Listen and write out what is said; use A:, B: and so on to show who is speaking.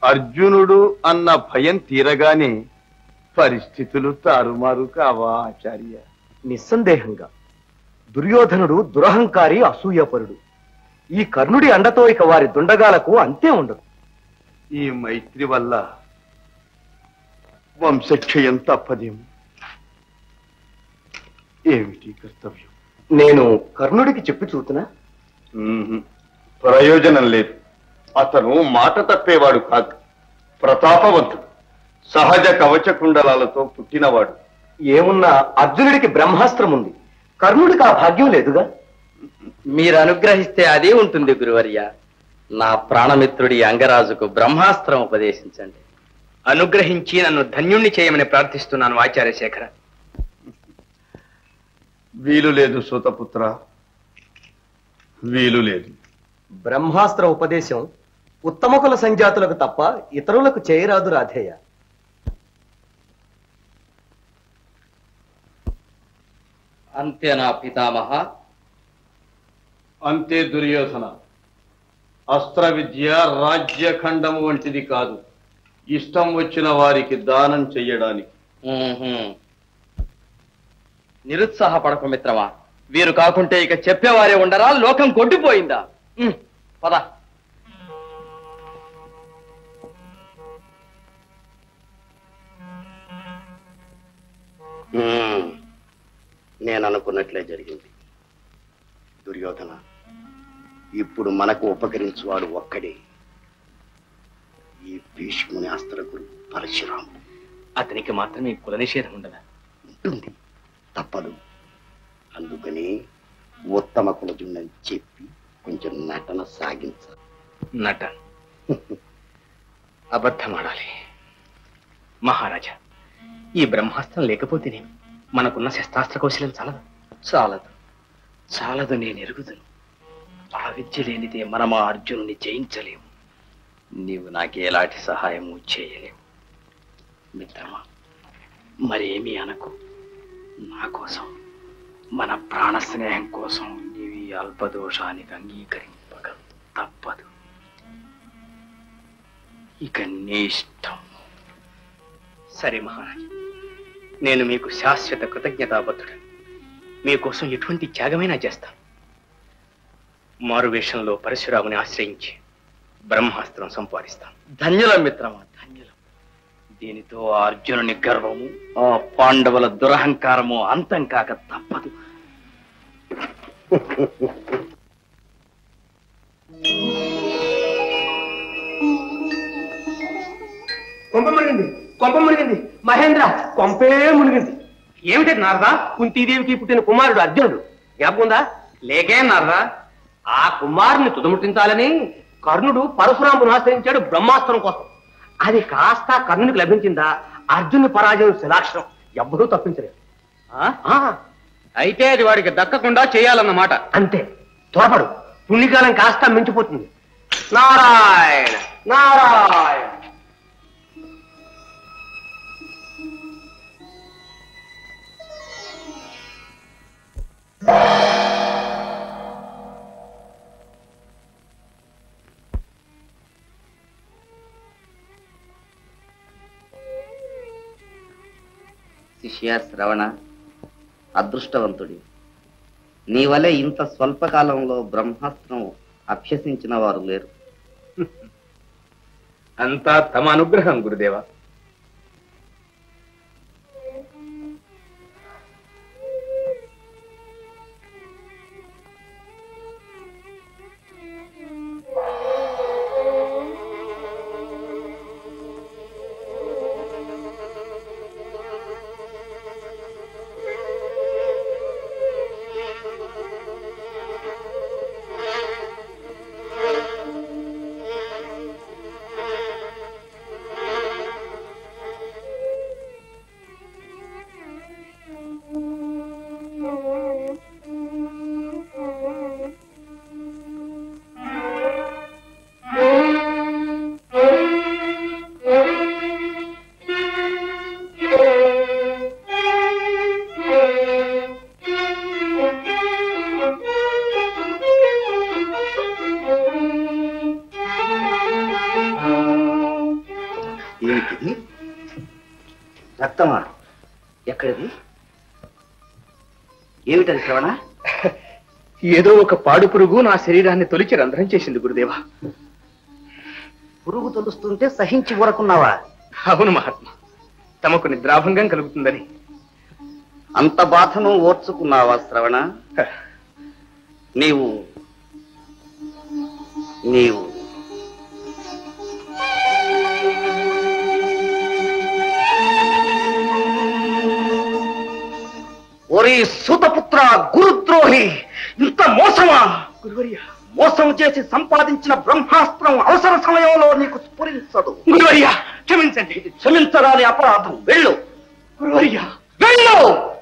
A: అర్జునుడు అన్న భయం తీరగానే పరిస్థితులు తారుమారు కావా ఆచార్య?
B: నిస్సందేహంగా దుర్యోధనుడు దురహంకారి, అసూయపరుడు. ఈ కర్ణుడి అండతో ఇక వారి దుండగాలకు అంతే ఉండదు.
A: ఈ మైత్రి వల్ల వంశక్షయం తప్పదేమో. ఏమిటి కర్తవ్యం?
B: నేను కర్ణుడికి చెప్పి చూతున్నా.
A: ప్రయోజనం లేదు. అతను మాట తప్పేవాడు కాదు, ప్రతాపవంతుడు, సహజ కవచ కుండలాలతో పుట్టినవాడు.
B: ఏమున్నా అర్జునుడికి బ్రహ్మాస్త్రం ఉంది, కర్ణుడికి ఆ భాగ్యం లేదుగా.
C: మీరు అనుగ్రహిస్తే అదే ఉంటుంది గురువర్య. నా ప్రాణమిత్రుడి అంగరాజుకు బ్రహ్మాస్త్రం ఉపదేశించండి.
D: అనుగ్రహించి నన్ను ధన్యుణ్ణి చేయమని ప్రార్థిస్తున్నాను ఆచార్య శేఖర.
A: వీలు లేదు సూతపుత్ర, వీలు లేదు.
B: బ్రహ్మాస్త్ర ఉపదేశం ఉత్తమకుల సంజాతులకు తప్ప ఇతరులకు చేయరాదు రాధేయ.
C: అంతేనా పితామహ?
A: అంతే దుర్యోధన. అస్త్ర విద్య రాజ్యఖండము వంటిది కాదు, ఇష్టం వచ్చిన వారికి దానం చెయ్యడానికి.
C: నిరుత్సాహపడకు మిత్రమా. వీరు కాకుంటే ఇక చెప్పేవారే ఉండరా? లోకం కొట్టిపోయిందా? పద.
E: నేను అనుకున్నట్లే జరిగింది దుర్యోధన. ఇప్పుడు మనకు ఉపకరించువాడు ఒక్కడే, ఈ భీష్ముని అస్త్రగురు పరశురాముడు.
D: అతనికి మాత్రమే కుల నిషేధం ఉండదా?
E: ఉంటుంది, తప్పదు. అందుకని ఉత్తమ కులజుండని చెప్పి కొంచెం నటన సాగించాలి.
D: నటన అబద్ధమాడాలి. మహారాజా, ఈ బ్రహ్మాస్త్రం లేకపోతేనే మనకున్న శస్త్రాస్త్ర కౌశలం చాలదు.
C: చాలదు చాలదు, నేను ఎరుగుదును. ఆ విద్య లేనిదే మనం ఆ అర్జునుని జయించలేము. నీవు నాకు ఎలాంటి సహాయము చేయలేవు మిత్రమా. మరేమీ అనకు. నా కోసం, మన ప్రాణ స్నేహం కోసం నీవి అల్పదోషానికి అంగీకరింపక తప్పదు. ఇక నీ ఇష్టం.
D: సరే మహారాజా, నేను మీకు శాశ్వత కృతజ్ఞతాబద్ధుడు. మీకోసం ఎటువంటి త్యాగమైనా చేస్తాను. మారువేషంలో పరశురాముని ఆశ్రయించి బ్రహ్మాస్త్రం సంపాదిస్తాను.
C: ధన్యులం మిత్రమా, ధన్యులం. దీనితో ఆ అర్జునుని గర్వము, ఆ పాండవుల దురహంకారము అంతం కాక తప్పదు.
B: కొంప మునిగింది, కొంప మునిగింది. మహేంద్ర, కొంపే మునిగింది.
D: ఏమిటి నారదా?
B: కుంతీదేవికి పుట్టిన కుమారుడు అర్జునుడు జ్ఞాపకుందా?
D: లేకే నారదా?
B: ఆ కుమారుని తుదముట్టించాలని కర్ణుడు పరశురామును ఆశ్రయించాడు బ్రహ్మాస్త్రం కోసం. అది కాస్త కర్ణునికి లభించిందా, అర్జునుని పరాజయం శిలాక్షరం, ఎవ్వరూ తప్పించలేదు.
D: అయితే అది వాడికి దక్కకుండా చేయాలన్నమాట.
B: అంతే, త్వరపడు, పుణ్యకాలం కాస్త మించిపోతుంది. నారాయణ నారాయణ.
F: శిష్య శ్రవణ, అదృష్టవంతుడి. నీ వలె ఇంత స్వల్పకాలంలో బ్రహ్మాస్త్రం అభ్యసించిన వారు లేరు.
D: అంతా తమ అనుగ్రహం గురుదేవా.
E: ఏమిటిది?
F: రక్తమా? ఎక్కడిది? ఏమిటది శ్రవణ?
D: ఏదో ఒక పాడు పురుగు నా శరీరాన్ని తొలిచి రంధ్రం చేసింది గురుదేవా.
F: పురుగు తొలుస్తుంటే సహించి ఊరకున్నావా?
D: అవును మహాత్మా, తమకు నిద్రాభంగం కలుగుతుందని.
F: అంత బాధను ఓర్చుకున్నావా శ్రవణ? నీవు నీవు ఒరే సూతపుత్ర, గురుద్రోహి! ఇంత మోసమా?
D: గురువర్య,
F: మోసం చేసి సంపాదించిన బ్రహ్మాస్త్రం అవసర సమయంలో నీకు స్ఫురించదు.
D: గురువర్య క్షమించండి.
F: క్షమించరాని అపరాధం. వెళ్ళు
D: గురువర్య,
F: వెళ్ళు.